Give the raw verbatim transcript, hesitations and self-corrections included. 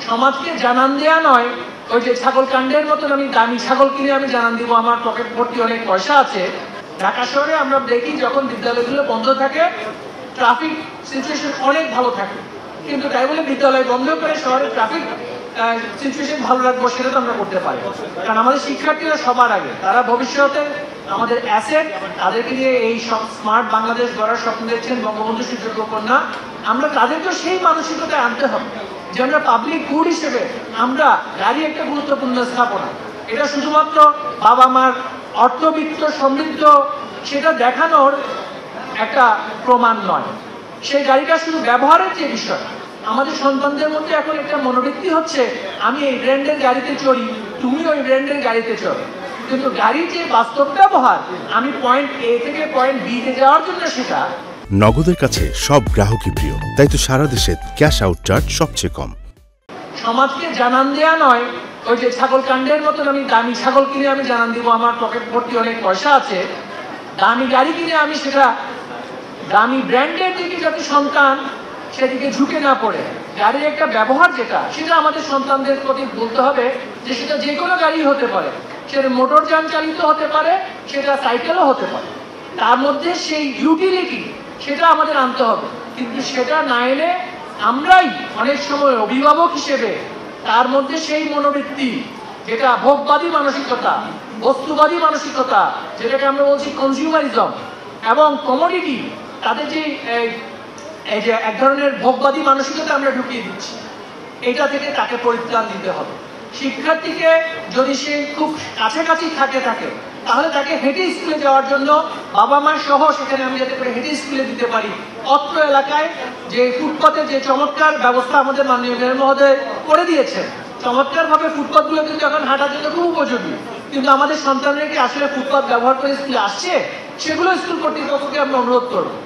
সমাজকে জানান দেয়া নয়, ওই যে ছাগল কাণ্ডের মতন আমি দামি ছাগল কিনে আমি জানান দিব আমার পকেট ভর্তি অনেক পয়সা আছে। ঢাকা শহরে আমরা দেখি যখন বিদ্যালয়গুলো বন্ধ থাকে ট্রাফিক সিচুয়েশন অনেক ভালো থাকে, কিন্তু তাই বলে বিদ্যালয় বন্ধ করে শহরের ট্রাফিক সিচুয়েশন ভালো রাখবো সেটা তো আমরা করতে পারি। কারণ আমাদের শিক্ষার্থীরা সবার আগে, তারা ভবিষ্যতে আমাদের অ্যাসেট, তাদেরকে নিয়ে এই সব স্মার্ট বাংলাদেশ গড়ার স্বপ্ন দেখছেন বঙ্গবন্ধু সুযোগ্য কন্যা। আমরা তাদেরকে সেই মানসিকতায় আনতে হবে যে আমরা পাবলিক গুড হিসেবে আমরা গাড়ি একটা গুরুত্বপূর্ণ স্থাপনা, এটা শুধুমাত্র বাবা মার অর্থবিত্ত সমৃদ্ধ সেটা দেখানোর একটা প্রমাণ নয়। সেই গাড়িটা শুধু ব্যবহারের যে বিষয়, আমাদের সন্তানদের মধ্যে এখন একটা মনোবৃত্তি হচ্ছে আমি এই ব্র্যান্ডের গাড়িতে চড়ি, তুমি ওই ব্র্যান্ডের গাড়িতে চড়ো, কিন্তু গাড়ির যে বাস্তব ব্যবহার আমি পয়েন্ট এ থেকে পয়েন্ট বি তে যাওয়ার জন্য সেটা। নগদের কাছে সব গ্রাহকই প্রিয়, তাই তো সারা দেশে ক্যাশ আউট চার্জ সবচেয়ে কম। সমাজকে জানান দেয়া নয়, ওই যে ছাগল কাণ্ডের মতন আমি দামি ছাগল কিনে আমি জানান দিব আমার পকেট ভর্তি অনেক পয়সা আছে। দামি গাড়ি কিনে আমি সেটা দামি ব্র্যান্ডের দিকে যাতে সন্তান সেদিকে ঝুঁকে না পড়ে, গাড়ির একটা ব্যবহার যেটা সেটা আমাদের সন্তানদের প্রতি বলতে হবে যে সেটা যে কোনো গাড়ি হতে পারে, সেটা মোটর যান চালিত হতে পারে, সেটা সাইকেলও হতে পারে, তার মধ্যে সেই ইউটিলিটি সেটা আমাদের আনতে হবে। কিন্তু সেটা না এনে আমরাই অনেক সময় অভিভাবক হিসেবে তার মধ্যে সেই মনোবৃত্তি যেটা ভোগবাদী মানসিকতা, বস্তুবাদী মানসিকতা, যেটাকে আমরা বলছি কনজিউমারিজম এবং কমোডিটি, তাদের যে এই যে এক ধরনের ভোগবাদী মানসিকতা আমরা ঢুকিয়ে দিচ্ছি, এটা থেকে তাকে পরিত্রাণ দিতে হবে। শিক্ষার্থীকে যদি সে খুব কাছাকাছি থাকে থাকে তাহলে তাকে হেঁটে স্কুলে যাওয়ার জন্য বাবা মা সহ সেখানে আমি যাতে করে হেঁটে স্কুলে দিতে পারি। অত্র এলাকায় যে ফুটপাতে যে চমৎকার ব্যবস্থা আমাদের মাননীয় মেয়র মহোদয় করে দিয়েছেন, চমৎকার ভাবে ফুটপাতগুলো কিন্তু এখন হাঁটার জন্য খুব উপযোগী, কিন্তু আমাদের সন্তানরা কি আসলে ফুটপাত ব্যবহার করে স্কুলে আসছে? সেগুলো স্কুল কর্তৃপক্ষকে আমরা অনুরোধ করবো